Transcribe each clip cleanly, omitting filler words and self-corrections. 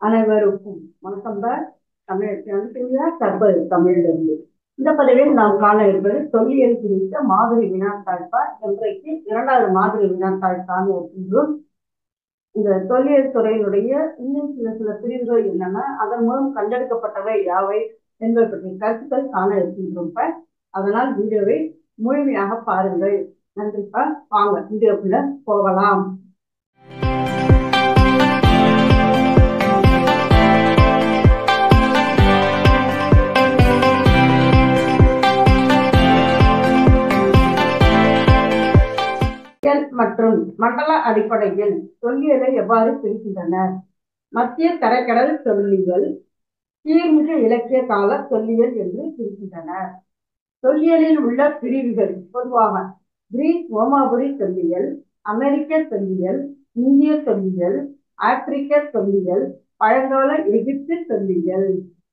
அனைவருக்கும் வணக்கம் தான். தமிழ் கற்பது தமிழிலிருந்து இந்த பதிவில் நாம் காண இருப்பது தொல்லியல் குறித்த மாதிரி வினாத்தாழ்பா. இன்றைக்கு இரண்டாவது மாதிரி வினாத்தாள் காண இருக்கின்றோம். இந்த தொல்லியல் துறையினுடைய இன்னும் சில பிரிவுகள் என்னென்ன, அதன் மூலம் கண்டெடுக்கப்பட்டவை யாவை என்பதை பற்றிய கருத்துக்கள் காண இருக்கின்றோம். அதனால் வீடியோவை முழுமையாக பாருங்கள். நன்றிப்பா. வாங்க வீடியோக்குள்ள போகலாம். மற்றும் மண்டல அடிப்படையில் தொல்லியலை எவ்வாறு பிரிக்கின்றனர்? மத்திய தரைக்கடல் தொல்லியல், கீழ்மிகு இலக்கிய கால தொல்லியல் என்று பிரிக்கின்றனர். தொல்லியலில் உள்ள பிரிவுகள் பொதுவாக கிரீக் ரோமாபுரி தொல்லியல், அமெரிக்க தொல்லியல், இந்திய தொல்லியல், ஆப்பிரிக்க தொல்லியல், பழங்கால எகிப்து தொல்லியல்.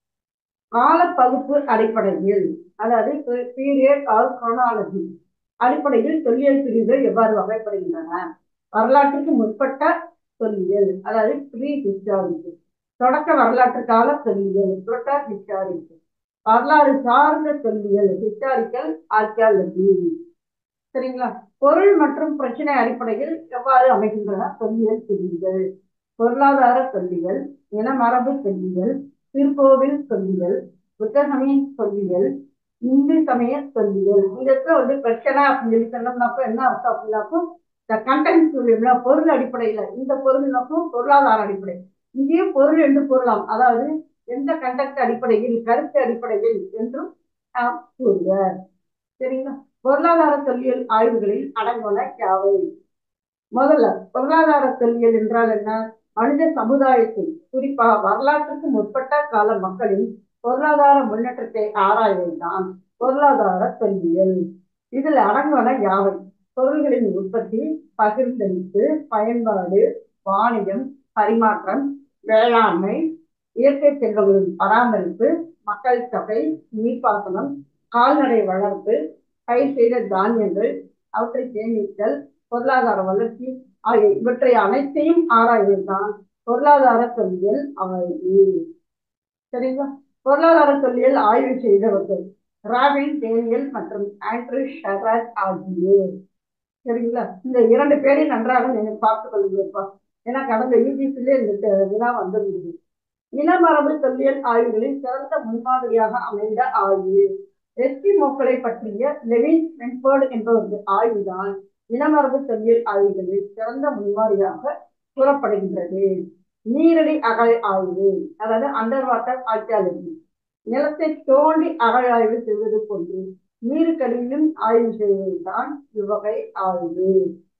கால பகுப்பு அடிப்படையில், அதாவது பீரியட் ஆர் குரோனாலஜி அடிப்படையில் தொல்லியல் பிரிவுகள் எவ்வாறு வகைப்படுகின்றன? வரலாற்றுக்கு முற்பட்ட தொல்லியல், அதாவது ப்ரீ ஹிஸ்டாரிக். தொடக்க வரலாற்று கால தொல்லியல், புரோட்டோ ஹிஸ்டாரிக். வரலாறு சார்ந்த தொல்லியல், ஹிஸ்டாரிக்கல் ஆர்கியாலஜி. சரிங்களா? பொருள் மற்றும் பிரச்சனை அடிப்படையில் எவ்வாறு அமைகின்றன தொல்லியல் பிரிவுகள்? பொருளாதார தொல்லியல், இனமரபு தொல்லியல், திருக்கோவில் தொல்லியல், புத்தகமிய தொல்லியல், இந்து சமய தொல்லியல். இந்த பிரச்சனை அப்படின்னு சொல்லி சொன்னோம்னாப்போ என்ன அர்த்தம் அப்படின்னாக்கும், இந்த கண்டென்ட் சொல்லியும்னா பொருள் அடிப்படையில, இந்த பொருள்னாக்கும் பொருளாதார அடிப்படை. இங்கேயும் பொருள் என்று கூறலாம், அதாவது எந்த கண்டென்ட் அடிப்படையில், கருத்து அடிப்படையில் என்றும் கூறுவர். சரிங்களா? பொருளாதார தொல்லியல் ஆய்வுகளில் அடங்குவன யாவை? முதல்ல பொருளாதார தொல்லியல் என்றால் என்ன? மனித சமுதாயத்தை, குறிப்பாக வரலாற்றுக்கு முற்பட்ட கால மக்களின் பொருளாதார முன்னேற்றத்தை ஆராய்வதுதான் பொருளாதார தொல்லியல். இதில் அடங்குவன யாவை? பொருள்களின் உற்பத்தி, பகிர்ந்தளிப்பு, பயன்பாடு, வாணிகம், பரிமாற்றம், வேளாண்மை, இயற்கை செல்வங்களின் பராமரிப்பு, மக்கள் தொகை, நீர்ப்பாசனம், கால்நடை வளர்ப்பு, பயிர் செய்த தானியங்கள், அவற்றை சேமித்தல், பொருளாதார வளர்ச்சி ஆகிய இவற்றை அனைத்தையும் ஆராய்வதுதான் பொருளாதார தொல்லியல் ஆய்வு. சரிங்களா? பொருளாதார தொல்லியல் ஆய்வு செய்தவர்கள் ராபின் டேனியல் மற்றும் ஆண்ட்ரூ ஷெராட் ஆகியோர். சரிங்களா? இந்த இரண்டு பேரையும் நன்றாக நீங்கள் பார்த்துக் கொள்ளுங்கப்பா. ஏன்னா கடந்த யூஜிசிலே இந்த வினா வந்திருந்தது. இனமரபு தொல்லியல் ஆய்வுகளில் சிறந்த முன்மாதிரியாக அமைந்த ஆய்வு எஸ்கிமோக்களை பற்றிய லெவின் ஸ்பென்போர்டு என்பவரது ஆய்வுதான் இனமரபு தொல்லியல் ஆய்வுகளில் சிறந்த முன்மாதிரியாக கூறப்படுகின்றது. நீரடி அகழ் ஆய்வு, அதாவது அண்டர் வாட்டர் ஆர்கியாலஜி. நிலத்தை தோண்டி அகழாய்வு செய்வது போன்று நீருக்கடியிலும் ஆய்வு செய்வதுதான் இவ்வகை ஆய்வு.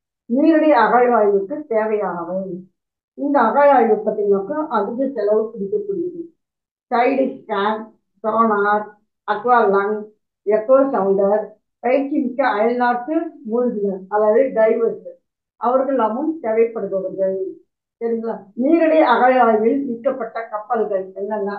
நீரடி அகழ்வாய்வுக்கு தேவையானவை. இந்த அகழாய்வு பற்றினாக்கும் அதிக செலவு பிடிக்கக்கூடியது. Side scan, sonar, aqualung, echo sounder, பயிற்சி மிக்க அயல்நாட்டு மூழ்கினர், அதாவது டைவர்ஸ், அவர்களாமும் தேவைப்படுபவர்கள். சரிங்களா? நீரடி அகழாய்வில் மீட்கப்பட்ட கப்பல்கள் என்னென்ன?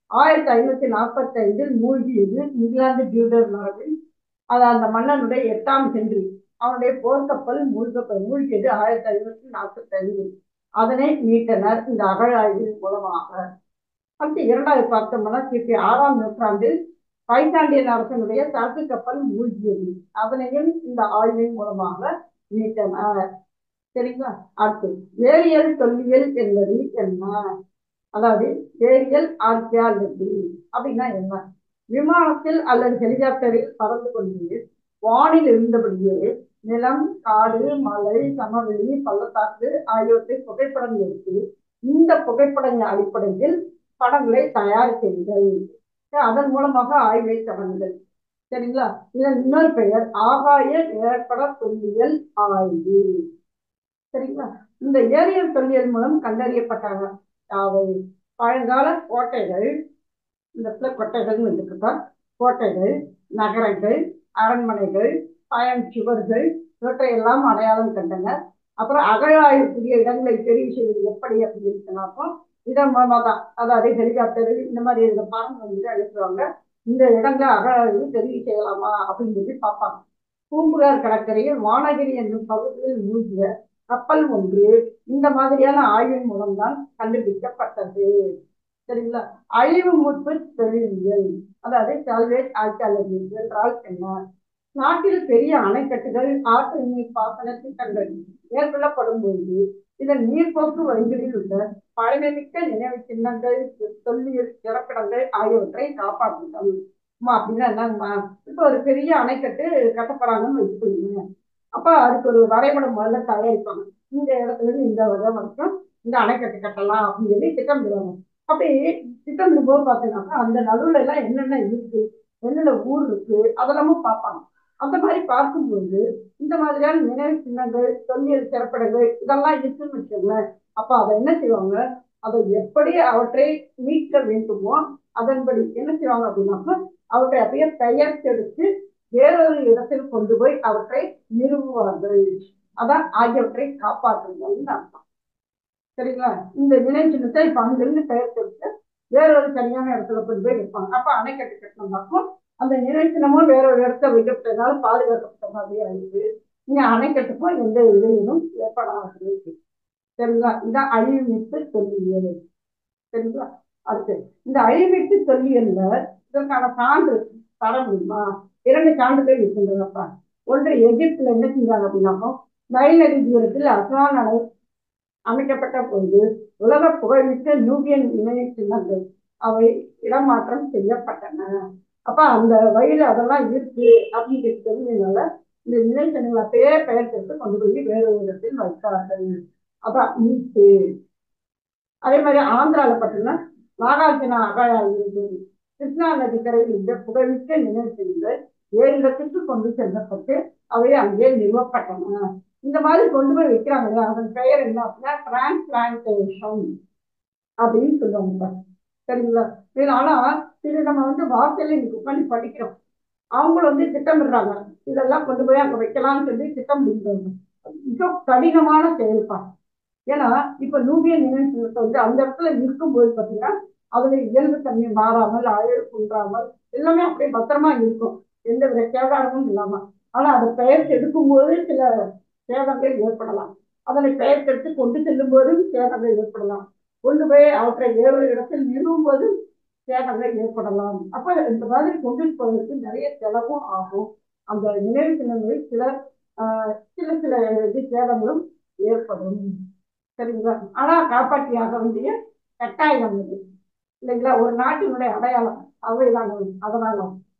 1545 மூழ்கியது இங்கிலாந்து டியூடர் மரபில், அது அந்த மன்னனுடைய 8ஆம் ஹென்றி, அவனுடைய போர்க்கப்பல் மூழ்கியது 1545. அதனை மீட்டனர் இந்த அகழாய்வின் மூலமாக. அடுத்து இரண்டாவது பார்த்தோம்னா கிபி 6ஆம் நூற்றாண்டில் பைசாண்டியன் அரசனுடைய சரக்கு கப்பல் மூழ்கியது, அதனையும் இந்த ஆய்வின் மூலமாக மீட்டனர். சரிங்களா? அடுத்து வேரியல் தொல்லியல் என்பது என்ன? அதாவது வேரியல் ஆர்கியாலஜி அப்படின்னா என்ன? விமானத்தில் அல்லது ஹெலிகாப்டரில் பறந்து கொண்டு வானில் இருந்தபடியே நிலம், காடு, மலை, சமவெளி, பள்ளத்தாக்கு ஆகியவற்றை புகைப்படம் எடுத்து இந்த புகைப்படங்கள் அடிப்படையில் படங்களை தயார் செய்தல், அதன் மூலமாக ஆய்வை தொடங்குதல். சரிங்களா? இதன் இன்னொரு பெயர் ஆகாய நிலப்பட தொல்லியல் ஆய்வு. சரிங்களா? இந்த ஏரியல் தொல்லியல் மூலம் கண்டறியப்பட்டாங்க யாவை? பழங்கால கோட்டைகள், இந்த கொட்டைகள் இருக்குப்பா, கோட்டைகள், நகரங்கள், அரண்மனைகள், பயன் சுவர்கள், இவற்றையெல்லாம் அடையாளம் கண்டனர். அப்புறம் அகழாய்வுக்குரிய இடங்களை தெரிவு செய்வது எப்படி அப்படின்னு சொன்னாப்போ இதன் மூலமாக தான், அதாவது ஹெலிகாப்டர் இந்த மாதிரி இந்த படம் வந்து அனுப்புவாங்க. இந்த இடங்களை அகழாய்வு தெரிவு செய்யலாமா அப்படின்னு சொல்லி பார்ப்பாங்க. பூம்புகார் கடற்கரையில் வானகிரி என்னும் பகுதியில் மூழ்கிய கப்பல் ஒன்று இந்த மாதிரியான ஆய்வின் மூலம்தான் கண்டுபிடிக்கப்பட்டது. சரிங்களா? அழிவு மீட்பு தொழிலியல், அதாவது சால்வேஜ் ஆர்கியாலஜி என்றால் என்ன? நாட்டில் பெரிய அணைக்கட்டுகள், ஆற்று நீர் பாசன திட்டங்கள் மேற்கொள்ளப்படும் போது இதன் நீர்போக்கு வழிகளில் உள்ள பழமைமிக்க நினைவு சின்னங்கள், தொல்லியல் சிறப்பிடங்கள் ஆகியவற்றை காப்பாற்றுதல். அப்படின்னா என்னங்கம்மா? இப்போ ஒரு பெரிய அணைக்கட்டு கட்டப்படாங்கன்னு வச்சுக்கோங்க. அப்ப அதுக்கு ஒரு வரைபடம் முதல்ல தயாரிப்பாங்க. இந்த இடத்துல இருந்து இந்த வரை வரைக்கும் இந்த அணைக்கட்டு கட்டலாம் அப்படின்னு சொல்லி திட்டமிடுவாங்க. அப்படி திட்டமிடும் போது பார்த்தீங்கன்னா அந்த நடுவுல எல்லாம் என்னென்ன இருக்கு, என்னென்ன ஊர் இருக்கு, அதெல்லாமும் பார்ப்பாங்க. அந்த மாதிரி பார்க்கும்போது இந்த மாதிரியான நினைவு சின்னங்கள், தொல்லியல் சிறப்பிடங்கள் இதெல்லாம் இருக்குன்னு வச்சுக்கோங்களேன். அப்ப அதை என்ன செய்வாங்க, அதை எப்படி அவற்றை மீட்க வேண்டுமோ அதன்படி என்ன செய்வாங்க அப்படின்னாக்கா அவற்றை அப்படியே பெயர்த்தெடுத்து வேறொரு இடத்தில் கொண்டு போய் அவற்றை நிறுவுவார்கள். அதான் ஆகியவற்றை காப்பாற்றுங்கள் அர்த்தம். சரிங்களா? இந்த நினைவு சின்னத்தை இப்ப அங்கிருந்து பெயர்த்தெடுத்து வேறொரு சரியான இடத்துல கொண்டு போய் வைப்பாங்க. அப்ப அணைக்கட்டு கட்டணம் அந்த நினைவு சின்னமும் வேறொரு இடத்துல வைக்கப்பட்டதுனால பாதுகாக்கப்பட்ட மாதிரியா இருக்கு. இங்க அணைக்கட்டுக்கும் எந்த இடையிலும் ஏற்படாது. சரிங்களா? இதான் அழிவுமிட்டு தொல்லியல். சரிங்களா? அடுத்து இந்த அழிவுமிட்டு தொல்லியல்ல இதற்கான சான்று தர முடியுமா? 2 சான்றுகள் இருக்கின்றனப்பா. ஒன்று எகிப்துல என்ன செஞ்சாங்க அப்படின்னாக்கோ, நைல் நதி தூரத்தில் அஸ்வான் அணை அமைக்கப்பட்ட போது உலக புகழ்மிக்க நூபியன் நினைவு சின்னங்கள் அவை இடமாற்றம் செய்யப்பட்டன. அப்ப அந்த வழியில அதெல்லாம் இருக்கு அப்படின்னு தெரிஞ்சதுனால இந்த நினைவு சின்னங்களை அப்பயே பெயர்த்து கொண்டு போய் வேறொரு இடத்தில் வைத்தார்கள். அதான் மீட்டு. அதே மாதிரி ஆந்திரால பார்த்தீங்கன்னா நாகார்ஜுனா அகாயால் இருந்தது. கிருஷ்ணா நதிக்கரையில் இந்த புகழ்மிக்க நினைவு சின்னங்கள் 7 இடத்திற்கு கொண்டு செல்லப்பட்டு அவை அங்கே நிறுவப்பட்டன. இந்த மாதிரி கொண்டு போய் வைக்கிறாங்க. அதன் பெயர் என்ன அப்படின்னா டிரான்ஸ்பிளான்டேஷன் அப்படின்னு சொல்லுவாங்க. சரிங்களா? ஆனா இது நம்ம வார்த்தையில இன்னைக்கு உட்காந்து படிக்கிறோம். அவங்களும் திட்டமிடுறாங்க, இதெல்லாம் கொண்டு போய் அங்க வைக்கலாம்னு சொல்லி திட்டமிடுறாங்க. மிக கடினமான செயல்பாடு. ஏன்னா இப்ப நூபியன் நினைவு சின்னத்தை அந்த இடத்துல இருக்கும்போது பாத்தீங்கன்னா அதுல இயல்பு தன்மை மாறாமல், அழகு குன்றாமல் எல்லாமே அப்படியே பத்திரமா இருக்கும், எந்த வித சேதாரமும் இல்லாம. ஆனா அதை பெயர்த்து எடுக்கும்போது சில சேதங்கள் ஏற்படலாம். அதனை பெயர்த்தெடுத்து கொண்டு செல்லும் போதும் சேதங்கள் ஏற்படலாம். கொண்டு போய் அவற்றை வேறொரு இடத்தில் நிறுவும் போதும் சேதங்கள் ஏற்படலாம். அப்ப இந்த மாதிரி கொண்டு போவதற்கு நிறைய செலவும் ஆகும். அந்த நினைவு சின்னங்களில் சில சில சேதங்களும் ஏற்படும். சரிங்களா? ஆனா காப்பாற்றியாக வேண்டிய கட்டாயம் இது இல்லைங்களா? ஒரு நாட்டினுடைய அடையாளம் அவைதான். அதனால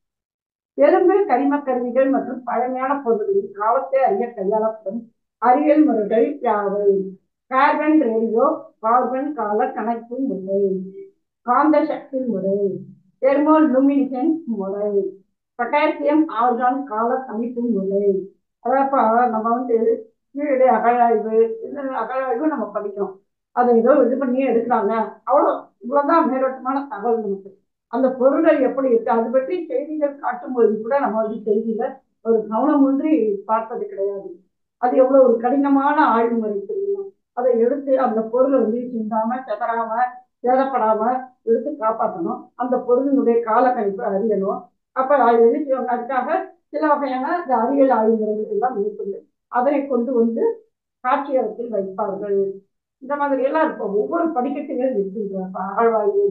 எலும்பு கரிம கருவிகள் மற்றும் பழமையான பொருட்களின் காலத்தை அறிய கையாளப்படும் அறிவியல் முறைகள் யாவை? கார்பன் ரேடியோ கார்பன் கால கணக்கு முறை, காந்த சக்தி முறை, தெர்மோலுமினிசன்ஸ் முறை, பொட்டாசியம் ஆர்கான் கால கணிப்பு முறை. அதாவது நம்ம கீழே அகழாய்வு, அகழாய்வு நம்ம படிக்கிறோம். அதை ஏதோ இது பண்ணி எடுக்கிறாங்க, அவ்வளோ இவ்வளவுதான் மேலோட்டமான தகவல். நமக்கு அந்த பொருள்கள் எப்படி இருக்கு அது பற்றி செய்திகள் காட்டும்போது கூட நம்ம செய்தியில ஒரு கவனமின்றி பார்ப்பது கிடையாது. அது எவ்வளவு ஒரு கடினமான ஆய்வு முறை தெரியும். அதை எடுத்து அந்த பொருளை சிந்தாம செதறாம சேதப்படாம எடுத்து காப்பாற்றணும். அந்த பொருளினுடைய கால கணிப்பு அறியணும். அப்ப அது என்ன அதுக்காக சில வகையான இந்த அறிவியல் ஆய்வு முறைகள் எல்லாம் இருக்குது. அதனை கொண்டு காட்சியகத்தில் வைப்பார்கள். இந்த மாதிரி எல்லாம் இருக்கும். ஒவ்வொரு படிக்கட்டுகள் இருக்கின்ற அகழ்வாய்வு.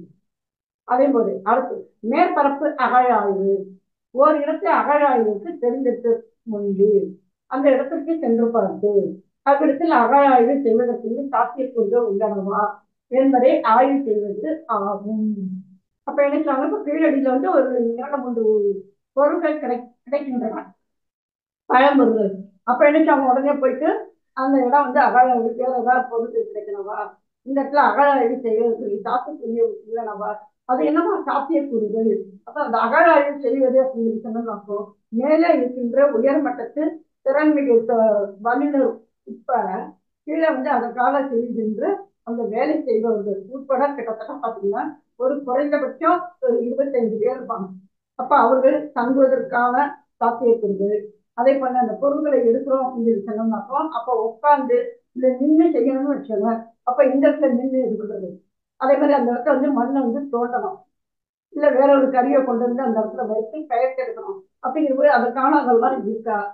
அதே போது அடுத்து மேற்பரப்பு அகழாய்வு. ஒரு இடத்தை அகழாய்வுக்கு தெரிந்தெடுத்து முன்பு அந்த இடத்திற்கு சென்று பார்த்து அவ்விடத்தில் அகழாய்வு செய்வதற்கு சாத்தியக்கூறுகள் உள்ளனவா என்பதை ஆய்வு செய்வது ஆகும். அப்ப என்ன சொல்றாங்க, இப்ப கீழடியில ஒரு 2-3 பொருட்கள் கிடைக்கின்றன, பழம்பொருள். அப்ப என்ன உடனே போயிட்டு அந்த இடம் அகழாய்வு வேற ஏதாவது பொருட்கள் கிடைக்கணவா, இந்த இடத்துல அகழாய்வு செய்வதற்கு சாத்தியக்கூறு உள்ளனவா, அது என்னமா சாத்தியக்கூறுகள். அப்ப அந்த அகழாய்வு செய்வது அப்படின்னு சொன்னோம் மேலே இருக்கின்ற உயர்மட்டத்து திறன்மிகு வல்லுநர் இப்ப கீழே அதற்காக செய்கின்ற அந்த வேலை செய்பவர்கள் உட்பட கிட்டத்தட்ட பாத்தீங்கன்னா ஒரு குறைந்தபட்சம் ஒரு 25 பேர் இருப்பாங்க. அப்ப அவர்கள் தங்குவதற்கான சாத்தியக்கூறுகள், அதே போல அந்த பொருட்களை எடுக்கிறோம் அப்படின்னு சொன்னோம்னாக்கோ அப்ப உட்கார்ந்து இந்த நின்று செய்யணும்னு வச்சுக்கோங்க. அப்ப இந்த இடத்துல நின்று இருக்கிறது. அதே மாதிரி அந்த இடத்துல மண்ணை தோண்டணும், இல்ல வேற ஒரு கருவியை கொண்டு அந்த இடத்துல வைத்து பெயர்த்து எடுக்கணும். அப்படிங்கிறது அதற்கான அதெல்லாம் இருக்கா,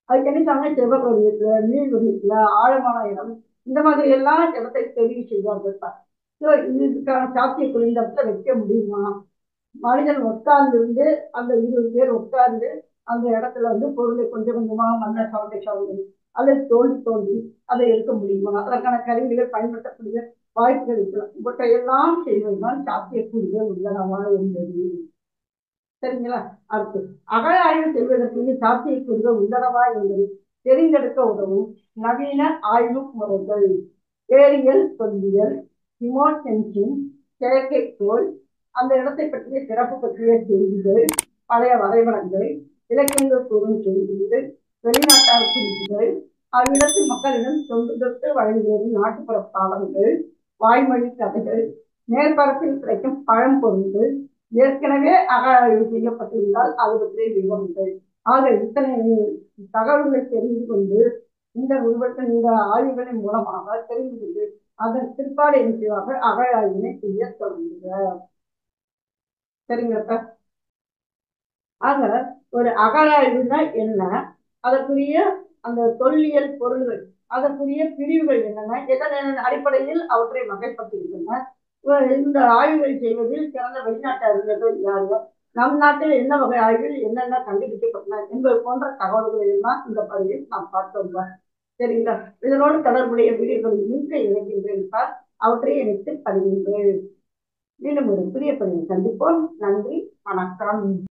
அதுக்கு என்ன சொன்னாங்க, செவ்வக வடிவத்துல, நீள் வடிவத்துல, ஆழமான இடம், இந்த மாதிரி எல்லாம் இடத்தை தெரிவு செய்வார்கள். ஸோ இதுக்கான சாத்தியக்குழு இந்த இடத்துல வைக்க முடியுமா? மனிதன் உட்கார்ந்து அந்த 20 பேர் உட்கார்ந்து அந்த இடத்துல பொருளை கொஞ்சம் கொஞ்சமா மண்ணை சவுண்டை அதை தோண்டி தோண்டி அதை எடுக்க முடியுமா? அதற்கான கருவிகள் பயன்படுத்தக்கூடிய வாய்ப்புகள் இருக்கலாம். இவற்றையெல்லாம் செய்வதுதான் சாத்தியக்கூடிய உள்ளனவா என்பது. சரிங்களா? அடுத்து அகழ ஆய்வு செய்வதற்கு சாத்தியக்கூடிய உள்ளனவா என்பது தெரிந்தெடுக்க உதவும் நவீன ஆய்வு முறைகள்: ஏரியல் தொல்லியல், ரிமோட் சென்சிங், செயற்கைக்கோள், அந்த இடத்தை பற்றிய சிறப்பு பற்றிய செய்திகள், பழைய வரைபடங்கள், இலக்கியங்கள் கூறும் செய்திகள், வெளிநாட்டார் குறிப்புகள், அவ்விடத்து மக்களிடம் தொன்று தொட்டு வழங்கி வரும் நாட்டுப்புற பாடல்கள், வாய்மொழி கதைகள், மேற்பரப்பில் கிடைக்கும் பழம்பொருள்கள், ஏற்கனவே அகழாய்வு செய்யப்பட்டிருந்தால் அது பற்றிய விவரங்கள். ஆக இத்தனை தகவல்களை தெரிந்து கொண்டு இந்த ஆய்வுகளின் மூலமாக தெரிந்து கொண்டு அதன் பிற்பாடு என்ன செய்வாங்க, அகழாய்வினை செய்ய தொடங்குகிறார். சரிங்களா? ஆக ஒரு அகழாய்வுனா என்ன, அதற்குரிய அந்த தொல்லியல் பொருள்கள், அதற்குரிய பிரிவுகள் என்னென்ன, எதன் அடிப்படையில் அவற்றை வகைப்படுத்துகின்றன, இந்த ஆய்வுகள் செய்வதில் சிறந்த வெளிநாட்டு அறிஞர்கள் யாரும், நம் நாட்டில் என்ன வகை ஆய்வில் என்னென்ன கண்டுபிடிக்கப்பட்டன என்பது போன்ற தகவல்களை எல்லாம் இந்த பதிவில் நாம் பார்த்தோம். சரிங்களா? இதனோடு தொடர்புடைய வீடியோக்களில் மிக இணைக்கின்றேன். அவற்றை இணைத்து பதிவுங்கள். மீண்டும் ஒரு புதிய பதிவில் சந்திப்போம். நன்றி, வணக்கம்.